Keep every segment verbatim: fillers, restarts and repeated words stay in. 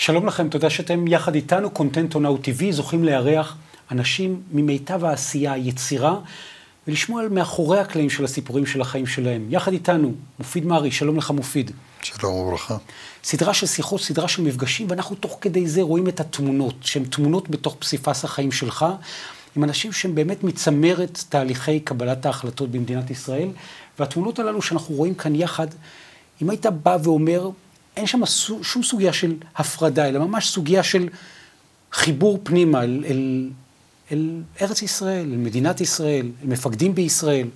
שלום לכם, תודה שאתם יחד איתנו, קונטנט און טי וי, זוכים לארח אנשים ממיטב העשייה, היצירה, ולשמוע על מאחורי הקלעים של הסיפורים של החיים שלהם. יחד איתנו, מופיד מרי, שלום לך מופיד. שלום וברכה. סדרה של שיחות, סדרה של מפגשים, ואנחנו תוך כדי זה רואים את התמונות, שהן תמונות בתוך פסיפס החיים שלך, עם אנשים שהם באמת מצמרת תהליכי קבלת ההחלטות במדינת ישראל, והתמונות הללו שאנחנו רואים כאן יחד, אם היית בא ואומר, אין שם שום סוגיה של הפרדה, אלא ממש סוגיה של חיבור פנימה אל, אל, אל ארץ ישראל, אל מדינת ישראל, אל מפקדים בישראל.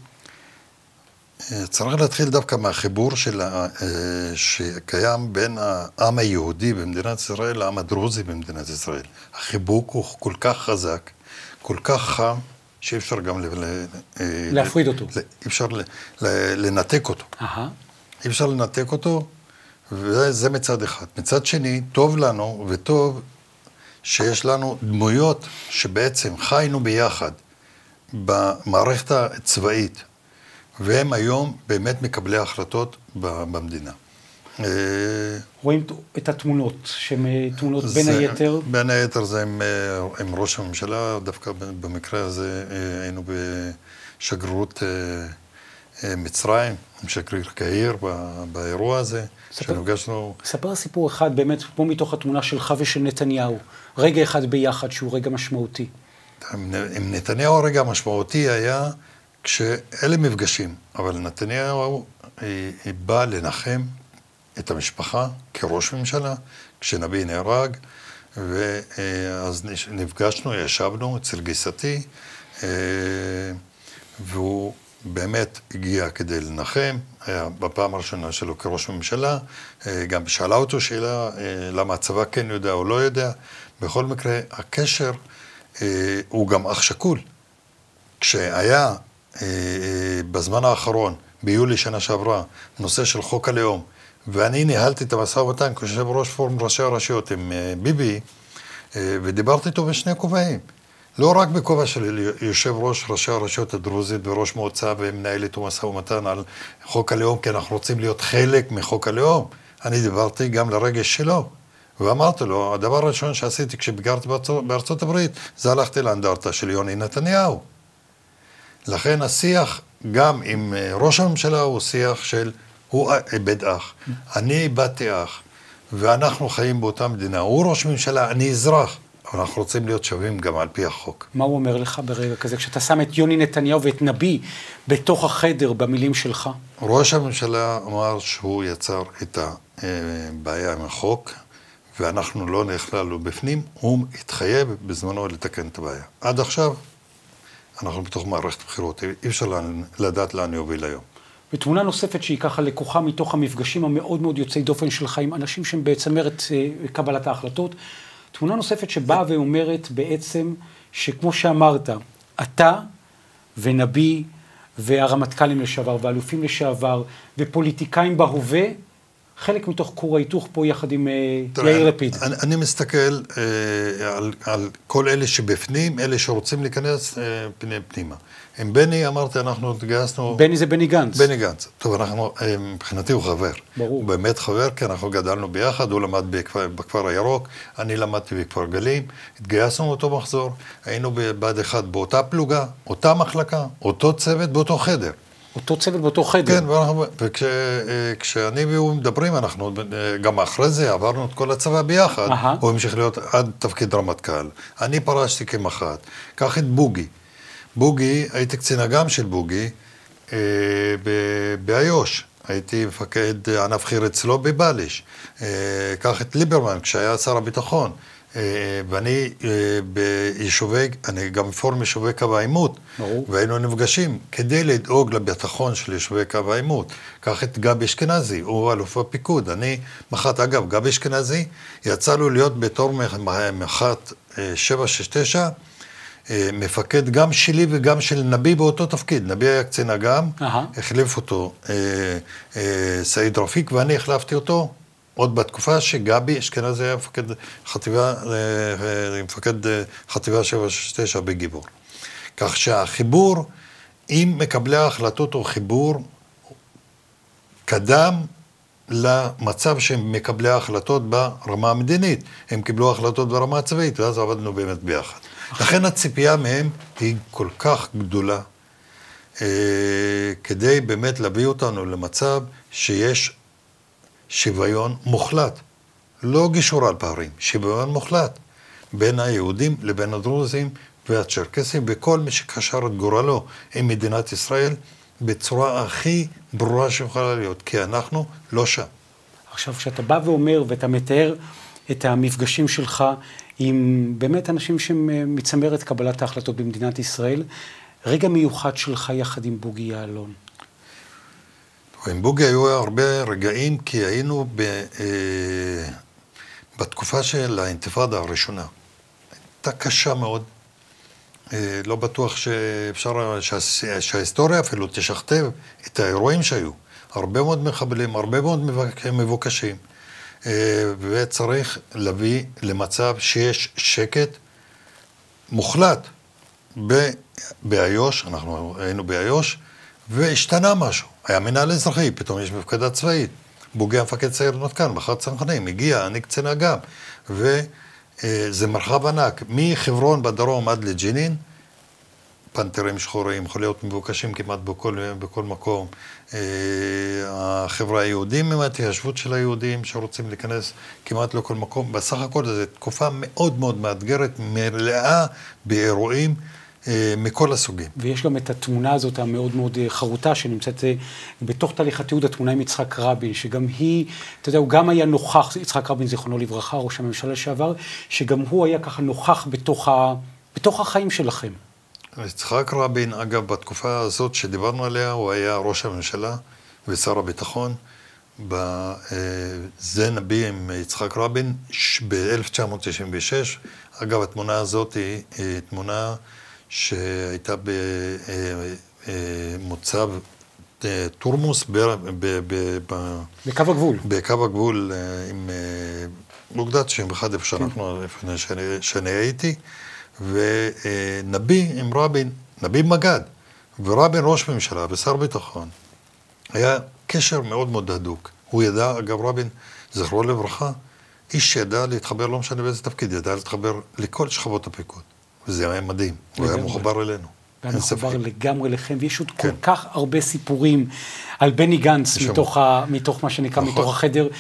צריך להתחיל דווקא מהחיבור של, שקיים בין העם היהודי במדינת ישראל לעם הדרוזי במדינת ישראל. החיבוק הוא כל כך חזק, כל כך חם, שאי אפשר גם להפריד אותו. אי אפשר לנתק אותו. אי אפשר לנתק אותו, וזה מצד אחד. מצד שני, טוב לנו וטוב שיש לנו דמויות שבעצם חיינו ביחד במערכת הצבאית, והם היום באמת מקבלי החלטות במדינה. רואים את התמונות, שהן תמונות בין היתר? בין היתר זה עם, עם ראש הממשלה, דווקא במקרה הזה היינו בשגרירות מצרים, עם שגריר קהיר באירוע הזה, שנפגשנו... ספר סיפור אחד באמת, פה מתוך התמונה שלך ושל נתניהו, רגע אחד ביחד שהוא רגע משמעותי. עם, עם נתניהו הרגע המשמעותי היה כשאלה מפגשים, אבל נתניהו היא, היא באה לנחם את המשפחה כראש ממשלה, כשנביא נהרג, ואז נפגשנו, ישבנו אצל גיסתי, והוא באמת הגיע כדי לנחם, היה בפעם הראשונה שלו כראש ממשלה, גם שאלה אותו שאלה, למה הצבא כן יודע או לא יודע. בכל מקרה, הקשר הוא גם אח שכול. כשהיה בזמן האחרון, ביולי שנה שעברה, נושא של חוק הלאום, ואני ניהלתי את המשא ומתן כיושב ראש פורום ראשי הרשויות עם ביבי, ודיברתי איתו בשני כובעים. לא רק בכובע של יושב ראש ראשי הרשויות הדרוזית וראש מועצה ומנהל איתו משא ומתן על חוק הלאום, כי אנחנו רוצים להיות חלק מחוק הלאום. אני דיברתי גם לרגש שלו, ואמרתי לו, הדבר הראשון שעשיתי כשביקרתי בארצות הברית, זה הלכתי לאנדרטה של יוני נתניהו. לכן השיח גם עם ראש הממשלה הוא שיח של, הוא איבד אח, אני איבדתי אח, ואנחנו חיים באותה מדינה, הוא ראש ממשלה, אני אזרח. אבל אנחנו רוצים להיות שווים גם על פי החוק. מה הוא אומר לך ברגע כזה, כשאתה שם את יוני נתניהו ואת נביא בתוך החדר במילים שלך? ראש הממשלה אמר שהוא יצר את הבעיה עם החוק, ואנחנו לא נכללנו בפנים, הוא התחייב בזמנו לתקן את הבעיה. עד עכשיו, אנחנו בתוך מערכת בחירות, אי אפשר לדעת לאן יוביל היום. ותמונה נוספת שהיא ככה לקוחה מתוך המפגשים המאוד מאוד יוצאי דופן שלך עם אנשים שהם בצמרת קבלת ההחלטות, תמונה נוספת שבאה ואומרת בעצם שכמו שאמרת, אתה ונביא והרמטכ"לים לשעבר והאלופים לשעבר ופוליטיקאים בהווה, חלק מתוך כור ההיתוך פה יחד עם יאיר לפיד. אני, אני מסתכל אה, על, על כל אלה שבפנים, אלה שרוצים להיכנס אה, פני, פנימה. עם בני אמרתי, אנחנו התגייסנו... בני זה בני גנץ. בני גנץ. טוב, אנחנו, מבחינתי הוא חבר. ברור. הוא באמת חבר, כי אנחנו גדלנו ביחד, הוא למד בכפר, בכפר הירוק, אני למדתי בכפר גלים, התגייסנו אותו מחזור, היינו בבד אחד באותה פלוגה, אותה מחלקה, אותו צוות באותו חדר. אותו צוות באותו חדר. כן, וכשאני והוא מדברים, אנחנו גם אחרי זה עברנו את כל הצבא ביחד, הוא המשיך להיות עד תפקיד רמטכ"ל. אני פרשתי כמח"ט, קח את בוגי. בוגי, הייתי קצין אג"ם של בוגי אה, באיו"ש, הייתי מפקד ענף חי"ר אצלו בבליש, אה, קח את ליברמן כשהיה שר הביטחון, אה, ואני אה, ביישובי, אני גם פורום יישובי קו העימות, והיינו נפגשים כדי לדאוג לביטחון של יישובי קו העימות. קח את גבי אשכנזי, הוא אלוף הפיקוד, אני מח"ט אגב, גבי אשכנזי, יצא לו להיות בתור מח"ט אה, שבע שש תשע, מפקד גם שלי וגם של נביא באותו תפקיד. נביא היה קצין אג"ם, החליף אותו אה, אה, סעיד רפיק, ואני החלפתי אותו עוד בתקופה שגבי אשכנזי היה מפקד חטיבה, אה, מפקד חטיבה שבע שש תשע בגיבור. כך שהחיבור עם מקבלי ההחלטות הוא חיבור קדם למצב שהם מקבלי ההחלטות ברמה המדינית. הם קיבלו החלטות ברמה הצבאית, ואז עבדנו באמת ביחד. לכן הציפייה מהם היא כל כך גדולה, אה, כדי באמת להביא אותנו למצב שיש שוויון מוחלט. לא גישור על פערים, שוויון מוחלט, בין היהודים לבין הדרוזים והצ'רקסים, וכל מי שקשר את גורלו עם מדינת ישראל, בצורה הכי ברורה שיכולה להיות, כי אנחנו לא שם. עכשיו, כשאתה בא ואומר ואתה מתאר את המפגשים שלך עם באמת אנשים שמצמרת קבלת ההחלטות במדינת ישראל, רגע מיוחד שלך יחד עם בוגי יעלון. עם בוגי היו הרבה רגעים, כי היינו ב, אה, בתקופה של האינתיפאדה הראשונה. הייתה קשה מאוד. אה, לא בטוח שאפשר, שה, שההיסטוריה אפילו תשכתב את האירועים שהיו. הרבה מאוד מחבלים, הרבה מאוד מבוקשים. אה, וצריך להביא למצב שיש שקט מוחלט ב, באיו"ש, אנחנו היינו באיו"ש, והשתנה משהו. היה מנהל אזרחי, פתאום יש מפקדה צבאית. בוגי המפקד צעיר נותקן, מחר צנחנים, הגיע, אני קצין אג"ם. וזה מרחב ענק, מחברון בדרום עד לג'נין, פנתרים שחורים, חוליות מבוקשים כמעט בכל, בכל מקום. החברה היהודים, עם ההתיישבות של היהודים שרוצים להיכנס כמעט לכל מקום. בסך הכל זו תקופה מאוד מאוד מאתגרת, מלאה באירועים, מכל הסוגים. ויש גם את התמונה הזאת המאוד מאוד חרוטה, שנמצאת בתוך תהליך התיעוד, התמונה עם יצחק רבין, שגם היא, אתה יודע, הוא גם היה נוכח, יצחק רבין זיכרונו לברכה, ראש הממשלה שעבר, שגם הוא היה ככה נוכח בתוך, ה, בתוך החיים שלכם. יצחק רבין, אגב, בתקופה הזאת שדיברנו עליה, הוא היה ראש הממשלה ושר הביטחון, זה נביא עם יצחק רבין ב-אלף תשע מאות תשעים ושש. אגב, התמונה הזאת היא תמונה שהייתה במוצב טורמוס, בקו הגבול. בקו הגבול עם אוגדת תשעים ואחת, איפה שאנחנו, איפה שאני הייתי, ונביא עם רבין, נביא מג"ד, ורבין ראש ממשלה ושר ביטחון, היה קשר מאוד מאוד הדוק. הוא ידע, אגב רבין, זכרו לברכה, איש שידע להתחבר, לא משנה באיזה תפקיד, ידע להתחבר לכל שכבות הפיקוד. וזה היה מדהים, הוא היה מחובר אלינו. היה מחובר לגמרי לכם, ויש עוד כל כך הרבה סיפורים על בני גנץ מתוך מה שנקרא, מתוך החדר,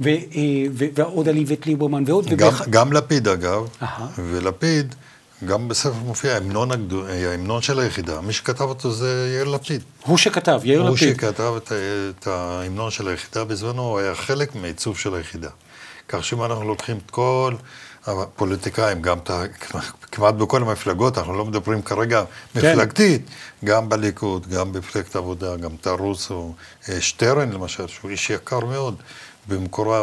ועוד על איווט ליברמן, ועוד... גם לפיד אגב, ולפיד, גם בספר מופיע, ההמנון של היחידה, מי שכתב אותו זה יאיר לפיד. הוא שכתב, יאיר לפיד. הוא שכתב את ההמנון של היחידה, בזמנו הוא היה חלק מעיצוב של היחידה. כך שאם אנחנו לוקחים את כל הפוליטיקאים, גם כמעט בכל המפלגות, אנחנו לא מדברים כרגע מפלגתית, גם בליכוד, גם בפלגת העבודה, גם טרוסו, שטרן למשל, שהוא איש יקר מאוד, במקורב,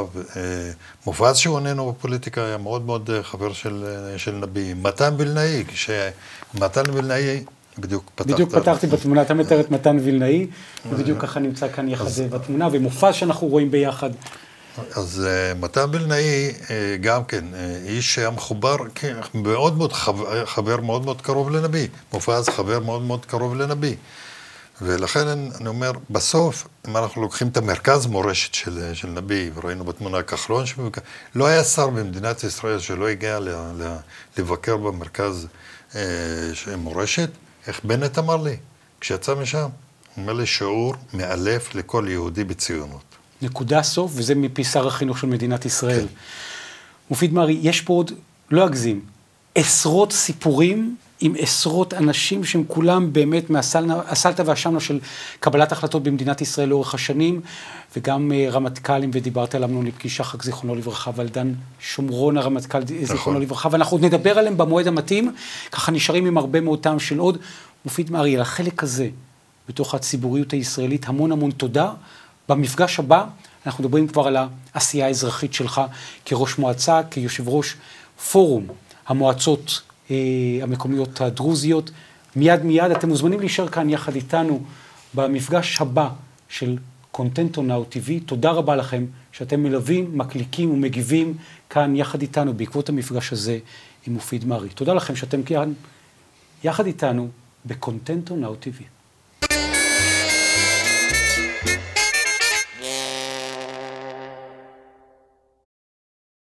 מופז שהוא איננו בפוליטיקה, היה מאוד מאוד חבר של, של נביא. מתן וילנאי, כשמתן וילנאי, בדיוק פתחת... בדיוק פתחתי בתמונה, אתה מתאר את מתן וילנאי, ובדיוק ככה נמצא כאן יחד בתמונה, ומופז שאנחנו רואים ביחד. אז מתן וילנאי, גם כן, איש שהיה מחובר, מאוד מאוד חבר, חבר מאוד מאוד קרוב לנביא. מופז חבר מאוד מאוד קרוב לנביא. ולכן אני אומר, בסוף, אם אנחנו לוקחים את המרכז מורשת של, של נביא, וראינו בתמונה כחלון, לא היה שר במדינת ישראל שלא הגיע ל, ל, לבקר במרכז אה, מורשת. איך בנט אמר לי? כשיצא משם, הוא אומר לי שיעור מאלף לכל יהודי בציונות. נקודה סוף, וזה מפי שר החינוך של מדינת ישראל. כן. מופיד מרי, יש פה עוד, לא אגזים, עשרות סיפורים, עם עשרות אנשים שהם כולם באמת מהסלטה והשמנה של קבלת החלטות במדינת ישראל לאורך השנים, וגם רמטכ"לים, ודיברת על אמנון ליפקי שחק זיכרונו לברכה, ועל דן שומרון הרמטכ"ל זיכרונו לברכה, ואנחנו עוד נדבר עליהם במועד המתאים, ככה נשארים עם הרבה מאוד טעם של עוד. מופיד מרי, על החלק הזה, בתוך הציבוריות הישראלית, המון המון תודה. במפגש הבא, אנחנו מדברים כבר על העשייה האזרחית שלך, כראש מועצה, כיושב ראש פורום המועצות המקומיות הדרוזיות. מיד מיד אתם מוזמנים להישאר כאן יחד איתנו במפגש הבא של קונטנטו נאו טי וי. תודה רבה לכם שאתם מלווים, מקליקים ומגיבים כאן יחד איתנו בעקבות המפגש הזה עם מופיד מרי. תודה לכם שאתם כאן יחד איתנו בקונטנטו נאו טי וי.